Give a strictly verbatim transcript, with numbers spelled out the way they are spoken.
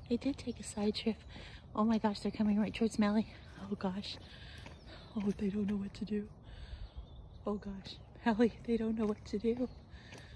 It did take a side trip. Oh my gosh, they're coming right towards Melly. Oh gosh. Oh, they don't know what to do. Oh gosh, Melly, they don't know what to do.